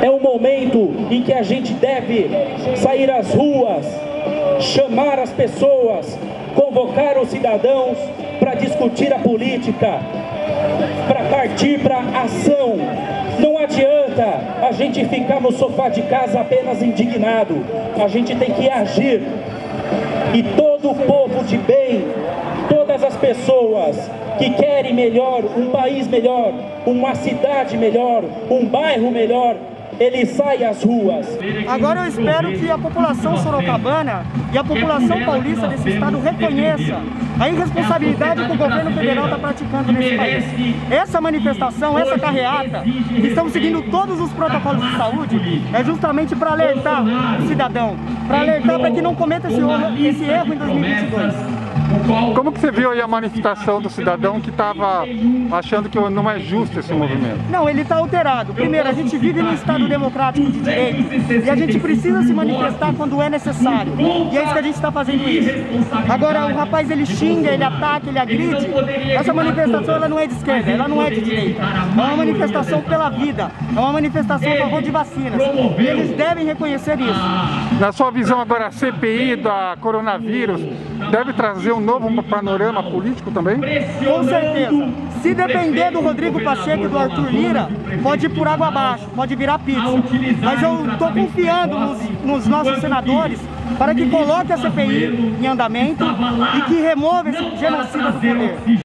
É um momento em que a gente deve sair às ruas, chamar as pessoas, convocar os cidadãos para discutir a política, para partir para ação. Não adianta a gente ficar no sofá de casa apenas indignado, a gente tem que agir. E todo o povo de bem, todas as pessoas que querem melhor, um país melhor, uma cidade melhor, um bairro melhor, ele sai às ruas. Agora eu espero que a população sorocabana e a população paulista desse estado reconheça a irresponsabilidade que o governo federal está praticando nesse país. Essa manifestação, essa carreata, que estamos seguindo todos os protocolos de saúde, é justamente para alertar o cidadão, para alertar para que não cometa esse erro em 2022. Como que você viu aí a manifestação do cidadão que estava achando que não é justo esse movimento? Não, ele está alterado. Primeiro, a gente vive num Estado democrático de direito e a gente precisa se manifestar quando é necessário. E é isso que a gente está fazendo isso. Agora, o rapaz, ele xinga, ele ataca, ele agride. Essa manifestação, ela não é de esquerda, ela não é de direita. É uma manifestação pela vida, é uma manifestação a favor de vacinas. E eles devem reconhecer isso. Na sua visão agora, a CPI da coronavírus deve trazer um novo panorama político também? Com certeza. Se depender do Rodrigo Pacheco e do Arthur Lira, pode ir por água abaixo, pode virar pizza. Mas eu estou confiando nos nossos senadores para que coloque a CPI em andamento e que remova esse genocida do poder.